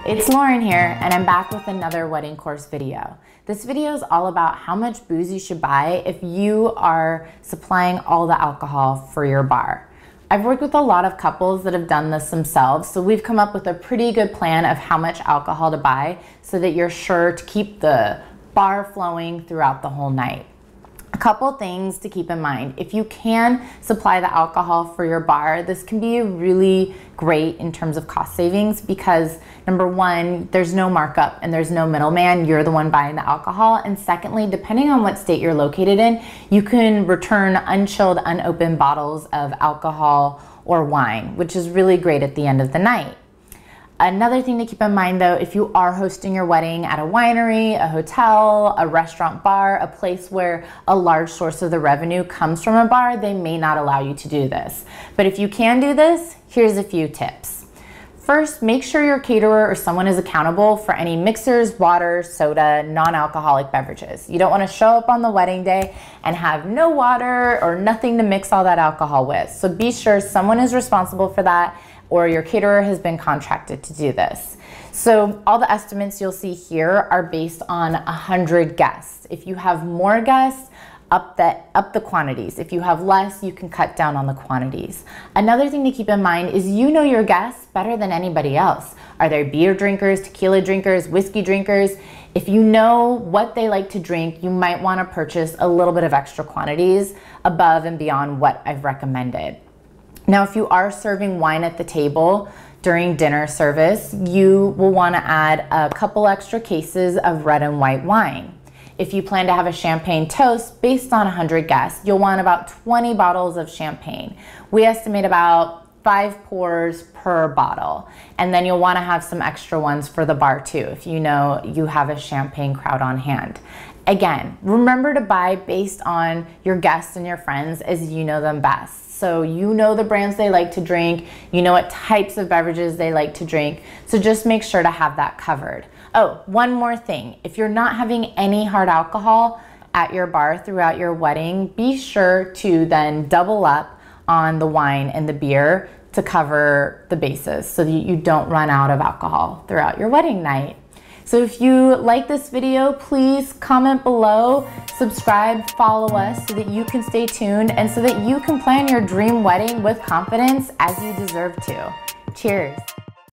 It's Lauren here, and I'm back with another wedding course video. This video is all about how much booze you should buy if you are supplying all the alcohol for your bar. I've worked with a lot of couples that have done this themselves, so we've come up with a pretty good plan of how much alcohol to buy so that you're sure to keep the bar flowing throughout the whole night. A couple things to keep in mind. If you can supply the alcohol for your bar, this can be really great in terms of cost savings because number one, there's no markup and there's no middleman. You're the one buying the alcohol. And secondly, depending on what state you're located in, you can return unchilled, unopened bottles of alcohol or wine, which is really great at the end of the night. Another thing to keep in mind though, if you are hosting your wedding at a winery, a hotel, a restaurant bar, a place where a large source of the revenue comes from a bar, they may not allow you to do this. But if you can do this, here's a few tips. First, make sure your caterer or someone is accountable for any mixers, water, soda, non-alcoholic beverages. You don't want to show up on the wedding day and have no water or nothing to mix all that alcohol with. So be sure someone is responsible for that, or your caterer has been contracted to do this. So all the estimates you'll see here are based on 100 guests. If you have more guests, up the quantities. If you have less, you can cut down on the quantities. Another thing to keep in mind is you know your guests better than anybody else. Are they beer drinkers, tequila drinkers, whiskey drinkers? If you know what they like to drink, you might want to purchase a little bit of extra quantities above and beyond what I've recommended. Now, if you are serving wine at the table during dinner service, you will want to add a couple extra cases of red and white wine. If you plan to have a champagne toast based on 100 guests, you'll want about 20 bottles of champagne. We estimate about 5 pours per bottle. And then you'll want to have some extra ones for the bar too, if you know you have a champagne crowd on hand. Again, remember to buy based on your guests and your friends as you know them best. So you know the brands they like to drink, you know what types of beverages they like to drink, so just make sure to have that covered. Oh, one more thing. If you're not having any hard alcohol at your bar throughout your wedding, be sure to then double up on the wine and the beer to cover the bases so that you don't run out of alcohol throughout your wedding night. So if you like this video, please comment below, subscribe, follow us so that you can stay tuned and so that you can plan your dream wedding with confidence as you deserve to. Cheers.